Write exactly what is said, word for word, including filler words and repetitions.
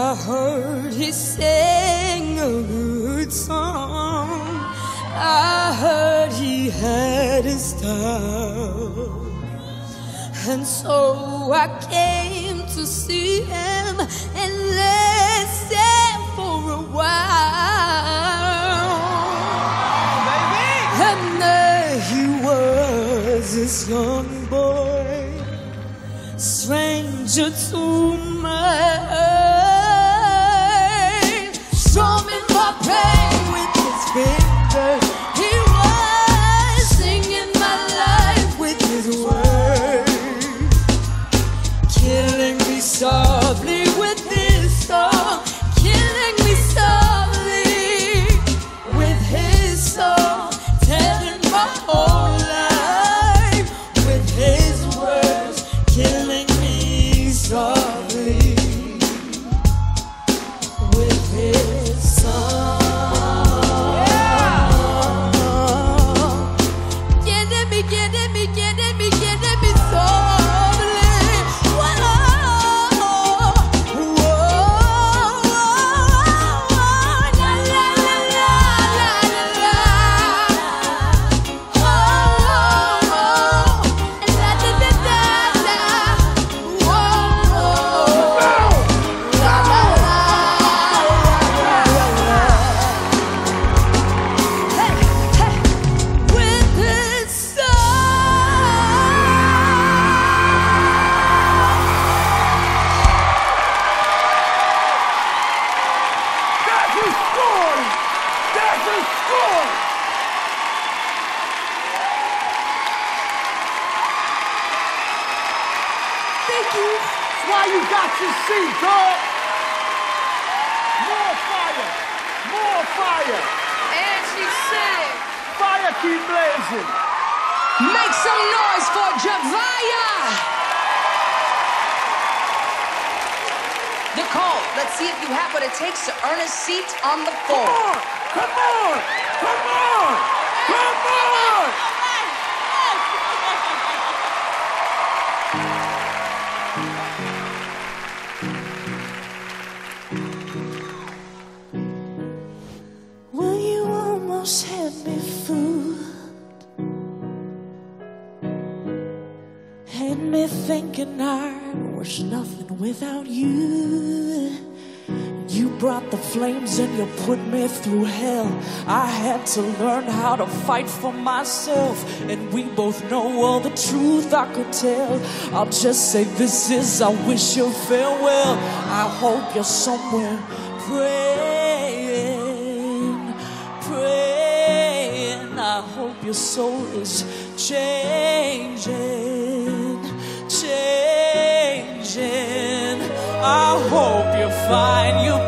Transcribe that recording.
I heard he sang a good song. I heard he had his style. And so I came to see him and listen for a while. Oh, baby! And there he was, this young boy, stranger to mine, strumming my pain with his fingers. He was singing my life with his words, killing me softly with this song, killing me softly with his song, telling my whole life with his words, killing me softly with his song. Yeah. Getting me, getting me, getting me, getting me softly. Whoa, whoa, la la la la la la. Oh, la da da da da. Whoa, la la la. Hey, hey, with this song. That's a score! That's a score! Thank you. That's why you got your seat, girl! More fire! More fire! And she said, Fire keep blazing! make some noise for Zhavia. Nicole, let's see if you have what it takes to earn a seat on the Come floor. on! Come on! Come on! Come on! Well, you almost had me fooled, had me thinking I was nothing without you. You brought the flames and you put me through hell. I had to learn how to fight for myself, and we both know all the truth I could tell. I'll just say this is, I wish you farewell. I hope you're somewhere praying, praying. I hope your soul is changing, changing. I hope you find you